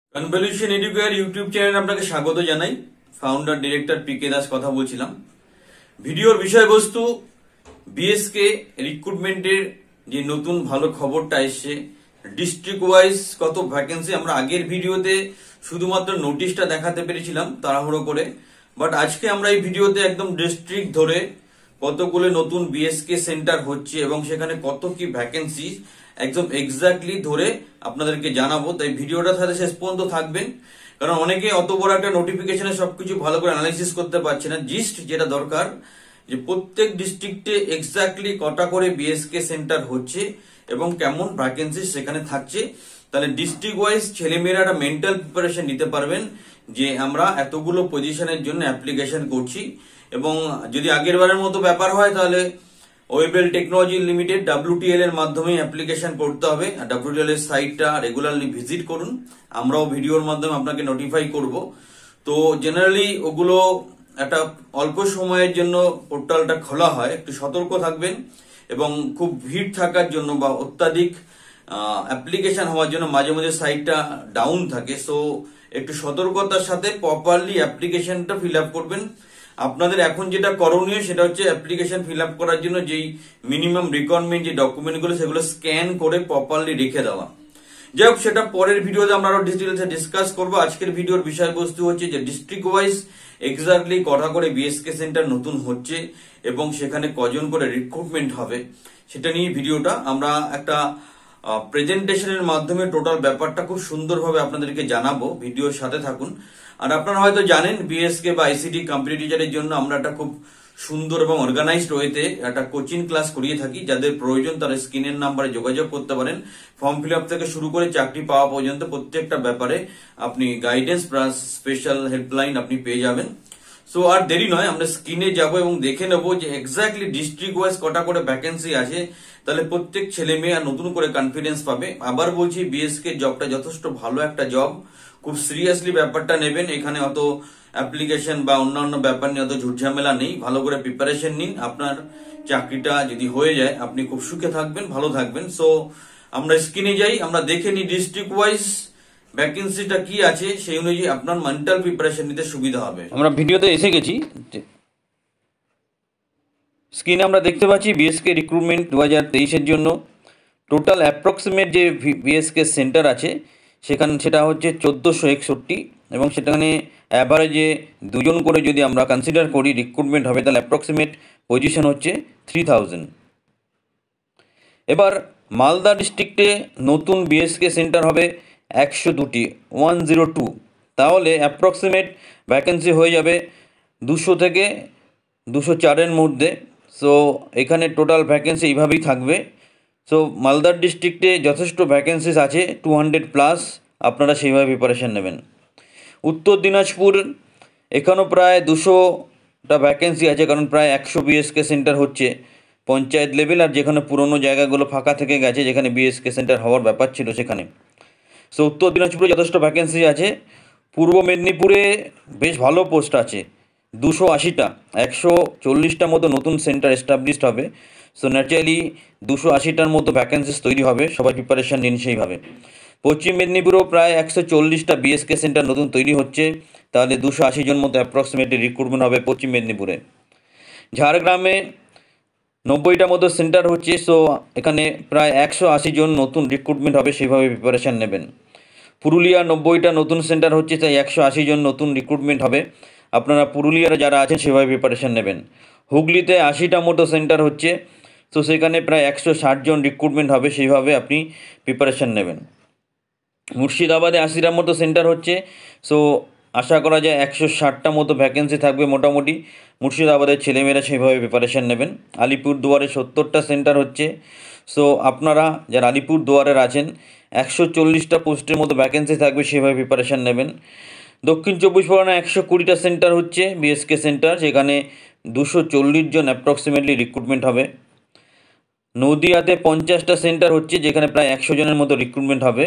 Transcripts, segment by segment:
Convolution educare YouTube চ্যানেলে আপনাকে স্বাগত জানাই। ফাউন্ডার ডিরেক্টর পিকে দাস কথা বলছিলাম। ভিডিওর বিষয়বস্তু বিএসকে রিক্রুটমেন্টের যে নতুন ভালো খবরটা এসছে, ডিস্ট্রিক্ট ওয়াইজ কত ভ্যাকেন্সি। আমরা আগের ভিডিওতে শুধুমাত্র নোটিশটা দেখাতে পেরেছিলাম তাড়াহুড়ো করে, বাট আজকে আমরা এই ভিডিওতে একদম ডিস্ট্রিক্ট ধরে কতগুলো নতুন বিএসকে সেন্টার হচ্ছে এবং সেখানে কত কি ভ্যাকেন্সি একদম এক্স্যাক্টলি ধরে আপনাদেরকে জানাবো। তাই ভিডিওটা সাথে শেষ পর্যন্ত থাকবেন, কারণ অনেকে অত বড় একটা নোটিফিকেশনে সবকিছু ভালো করে অ্যানালাইসিস করতে পারছে না। জিস্ট যেটা দরকার যে প্রত্যেক ডিস্ট্রিক্টে এক্স্যাক্টলি কটা করে বিএসকে সেন্টার হচ্ছে এবং কেমন ভ্যাকেন্সি সেখানে থাকছে, তাহলে ডিস্ট্রিক্ট ওয়াইজ ছেলেমেয়েরা একটা মেন্টাল প্রিপারেশন নিতে পারবেন যে আমরা এতগুলো পজিশনের জন্য অ্যাপ্লিকেশন করছি। এবং যদি আগের বারের মতো ব্যাপার হয় তাহলে ওয়েবেল টেকনোলজি লিমিটেড WTL এর মাধ্যমে অ্যাপ্লিকেশন করতে হবে। WTL এর সাইটটা রেগুলারলি ভিজিট করুন, আমরাও ভিডিওর মাধ্যমে আপনাকে নোটিফাই করব। তো জেনারেলি ওগুলো একটা অল্প সময়ের জন্য পোর্টালটা খোলা হয়, একটু সতর্ক থাকবেন এবং খুব ভিড় থাকার জন্য বা অত্যাধিক অ্যাপ্লিকেশন হওয়ার জন্য মাঝে মাঝে সাইটটা ডাউন থাকে। সো একটু সতর্কতার সাথে প্রপারলি অ্যাপ্লিকেশনটা ফিল আপ করবেন। আপনাদের এখন যেটা করণীয় সেটা হচ্ছে অ্যাপ্লিকেশন ফিল আপ করার জন্য যেই মিনিমাম রিকোয়ারমেন্ট যে ডকুমেন্টগুলো সেগুলো স্ক্যান করে প্রপারলি রেখে দেওয়া। যাই হোক, সেটা পরের ভিডিওতে আমরা আরো ডিটেইলসে ডিসকাস করবো। আজকের ভিডিওর বিষয়বস্তু হচ্ছে যে ডিস্ট্রিক্ট ওয়াইজ এক্স্যাক্টলি কটা করে বিএসকে সেন্টার নতুন হচ্ছে এবং সেখানে কজন করে রিক্রুটমেন্ট হবে সেটা নিয়ে ভিডিওটা আমরা একটা প্রেজেন্টেশনের মাধ্যমে টোটাল ব্যাপারটা খুব সুন্দরভাবে আপনাদেরকে জানাবো। ভিডিওর সাথে থাকুন। আর আপনারা হয়তো জানেন বিএসকে বা আইসিটি কম্পিউটার টিচারের জন্য আমরা একটা খুব সুন্দর এবং অর্গানাইজড ওয়েতে একটা কোচিং ক্লাস করিয়ে থাকি। যাদের প্রয়োজন তারা স্ক্রিনের নাম্বারে যোগাযোগ করতে পারেন। ফর্ম ফিল আপ থেকে শুরু করে চাকরি পাওয়া পর্যন্ত প্রত্যেকটা ব্যাপারে আপনি গাইডেন্স প্লাস স্পেশাল হেল্পলাইন আপনি পেয়ে যাবেন। সো আর দেরি নয়, আমরা স্ক্রিনে যাব এবং দেখে নেব যে এক্স্যাক্টলি ডিস্ট্রিক্ট ওয়াইজ কটা করে ভ্যাকেন্সি আছে। তাহলে প্রত্যেক ছেলে মেয়ে আর নতুন করে কনফিডেন্স পাবে। আবার বলছি, বিএসকে জবটা যথেষ্ট ভালো একটা জব, খুব সিরিয়াসলি ব্যাপারটা নেবেন। এখানে অত অ্যাপ্লিকেশন বা অন্যান্য ব্যাপার নিয়ে অত ঝুটঝামেলা নেই। ভালো করে প্রিপারেশন নিন, আপনার চাকরিটা যদি হয়ে যায় আপনি খুব সুখে থাকবেন, ভালো থাকবেন। সো আমরা স্ক্রিনে যাই, আমরা দেখে নিই ডিস্ট্রিক্ট ওয়াইজ ভ্যাকেন্সিটা কি আছে, সেই অনুযায়ী আপনার মেন্টাল প্রিপারেশন নিতে সুবিধা হবে। আমরা ভিডিওতে এসে গেছি। স্ক্রিনে আমরা দেখতে পাচ্ছি বিএসকে রিক্রুটমেন্ট 2023-এর জন্য টোটাল অ্যাপ্রক্সিমেট যে বিএসকে সেন্টার আছে সেটা হচ্ছে 1461 এবং সেখানে অ্যাভারেজে দুজন করে যদি আমরা কনসিডার করি রিক্রুটমেন্ট হবে, তাহলে অ্যাপ্রক্সিমেট পজিশন হচ্ছে 3000। এবার মালদা ডিস্ট্রিক্টে নতুন বিএসকে সেন্টার হবে 102টি, 102। তাহলে অ্যাপ্রক্সিমেট ভ্যাকেন্সি হয়ে যাবে 200 থেকে 204-এর মধ্যে। সো এখানে টোটাল ভ্যাকেন্সি এইভাবেই থাকবে। সো মালদার ডিস্ট্রিক্টে যথেষ্ট ভ্যাকেন্সিস আছে, 200+। আপনারা সেইভাবে প্রিপারেশন নেবেন। উত্তর দিনাজপুর, এখানেও প্রায় 200টা ভ্যাকেন্সি আছে, কারণ প্রায় 100 বিএসকে সেন্টার হচ্ছে পঞ্চায়েত লেভেল, আর যেখানে পুরনো জায়গাগুলো ফাঁকা থেকে গেছে যেখানে বিএসকে সেন্টার হওয়ার ব্যাপার ছিল সেখানে। সো উত্তর দিনাজপুরে যথেষ্ট ভ্যাকেন্সি আছে। পূর্ব মেদিনীপুরে বেশ ভালো পোস্ট আছে, 280টা, 140টার মতো নতুন সেন্টার এস্টাবলিশড হবে। সো ন্যাচারালি 280টার মতো ভ্যাকেন্সিস তৈরি হবে, সবাই প্রিপারেশান নিন সেইভাবে। পশ্চিম মেদিনীপুরেও প্রায় 140টা বিএসকে সেন্টার নতুন তৈরি হচ্ছে, তাহলে 280 জন মতো অ্যাপ্রক্সিমেটলি রিক্রুটমেন্ট হবে পশ্চিম মেদিনীপুরে। ঝাড়গ্রামে 90টা মতো সেন্টার হচ্ছে, সো এখানে প্রায় 180 জন নতুন রিক্রুটমেন্ট হবে, সেইভাবে প্রিপারেশান নেবেন। পুরুলিয়া 90টা নতুন সেন্টার হচ্ছে, তাই 180 জন নতুন রিক্রুটমেন্ট হবে। আপনারা পুরুলিয়ার যারা আছেন সেভাবে প্রিপারেশান নেবেন। হুগলিতে 80টা মতো সেন্টার হচ্ছে, তো সেখানে প্রায় 160 জন রিক্রুটমেন্ট হবে, সেইভাবে আপনি প্রিপারেশান নেবেন। মুর্শিদাবাদে 80টার মতো সেন্টার হচ্ছে, সো আশা করা যায় 160টা মতো ভ্যাকেন্সি থাকবে মোটামুটি। মুর্শিদাবাদের ছেলেমেয়েরা সেইভাবে প্রিপারেশান নেবেন। আলিপুরদুয়ারে 70টা সেন্টার হচ্ছে, সো আপনারা যারা আলিপুরদুয়ারের আছেন 140টা পোস্টের মতো ভ্যাকেন্সি থাকবে, সেভাবে প্রিপারেশান নেবেন। দক্ষিণ 24 পরগনা 120টা সেন্টার হচ্ছে বিএসকে সেন্টার, যেখানে 240 জন অ্যাপ্রক্সিমেটলি রিক্রুটমেন্ট হবে। নদিয়াতে 50টা সেন্টার হচ্ছে, যেখানে প্রায় 100 জনের মতো রিক্রুটমেন্ট হবে।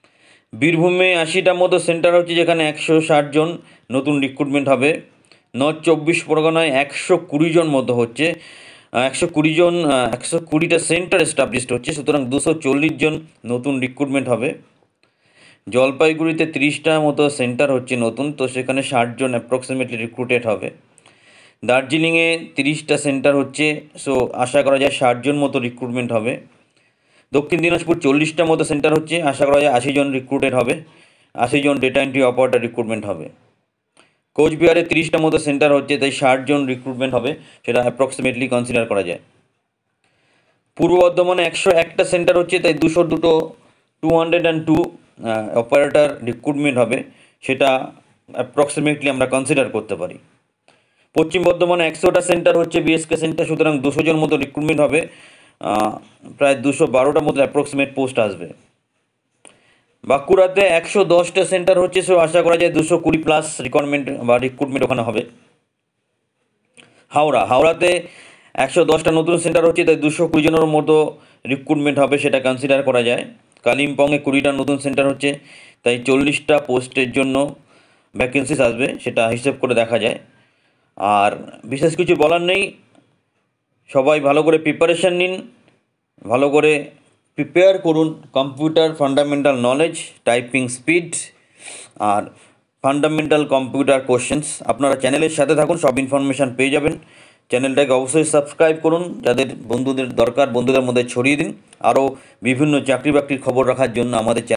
বীরভূমে 80টার মতো সেন্টার হচ্ছে, যেখানে 160 জন নতুন রিক্রুটমেন্ট হবে। নর্থ 24 পরগনায় 120 জন মতো হচ্ছে, 120টা সেন্টার এস্টাবলিশড হচ্ছে, সুতরাং 240 জন নতুন রিক্রুটমেন্ট হবে। জলপাইগুড়িতে 30টা মতো সেন্টার হচ্ছে নতুন, তো সেখানে 60 জন অ্যাপ্রক্সিমেটলি রিক্রুটেড হবে। দার্জিলিংয়ে 30টা সেন্টার হচ্ছে, সো আশা করা যায় 60 জন মতো রিক্রুটমেন্ট হবে। দক্ষিণ দিনাজপুর 40টা মতো সেন্টার হচ্ছে, আশা করা যায় 80 জন রিক্রুটেড হবে, 80 জন ডেটা এন্ট্রি অপারেটর রিক্রুটমেন্ট হবে। কোচবিহারে 30টা মতো সেন্টার হচ্ছে, তাই 60 জন রিক্রুটমেন্ট হবে, সেটা অ্যাপ্রক্সিমেটলি কনসিডার করা যায়। পূর্ব বর্ধমানে 101টা সেন্টার হচ্ছে, তাই 202 অপারেটর রিক্রুটমেন্ট হবে, সেটা অ্যাপ্রক্সিমেটলি আমরা কনসিডার করতে পারি। পশ্চিম বর্ধমানে 100টা সেন্টার হচ্ছে বিএসকে সেন্টার, সুতরাং 200 জন মতো রিক্রুটমেন্ট হবে, প্রায় 212টা মতো অ্যাপ্রক্সিমেট পোস্ট আসবে। বাঁকুড়াতে 110টা সেন্টার হচ্ছে, সো আশা করা যায় 220 প্লাস রিকোয়ারমেন্ট বা রিক্রুটমেন্ট ওখানে হবে। হাওড়াতে 110টা নতুন সেন্টার হচ্ছে, তাই 220 জনের মতো রিক্রুটমেন্ট হবে, সেটা কনসিডার করা যায়। কালিম্পংয়ে 20টা নতুন সেন্টার হচ্ছে, তাই 40টা পোস্টের জন্য ভ্যাকেন্সিস আসবে, সেটা হিসেব করে দেখা যায়। আর বিশেষ কিছু বলার নেই, সবাই ভালো করে প্রিপারেশান নিন, ভালো করে প্রিপেয়ার করুন computer fundamental knowledge, typing speed আর ফান্ডামেন্টাল কম্পিউটার কোশ্চেন্স। আপনারা চ্যানেলের সাথে থাকুন, সব ইনফরমেশান পেয়ে যাবেন। চ্যানেলটাকে অবশ্যই সাবস্ক্রাইব করুন, যাদের বন্ধুদের দরকার বন্ধুদের মধ্যে ছড়িয়ে দিন। আরও বিভিন্ন চাকরি বাকরির খবর রাখার জন্য আমাদের চ্যানেল